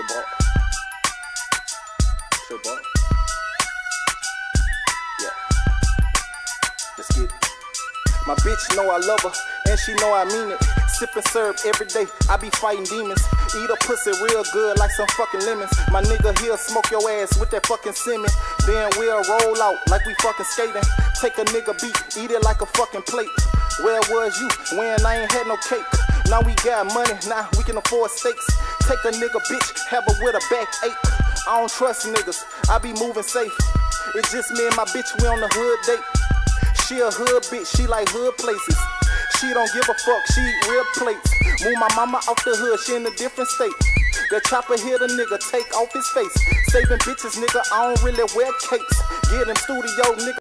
Shabbat. Shabbat. Yeah. Let's get it. My bitch know I love her, and she know I mean it. Sippin' syrup every day, I be fighting demons. Eat a pussy real good like some fucking lemons. My nigga here smoke your ass with that fucking semen. Then we'll roll out like we fucking skating. Take a nigga beat, eat it like a fucking plate. Where was you when I ain't had no cake? Now we got money, now we can afford steaks. Take a nigga bitch, have her with a backache. I don't trust niggas, I be moving safe. It's just me and my bitch, we on the hood date. She a hood bitch, she like hood places. She don't give a fuck, she eat real plates. Move my mama off the hood, she in a different state. The chopper hit a nigga, take off his face. Saving bitches, nigga, I don't really wear capes. Get in studio, nigga.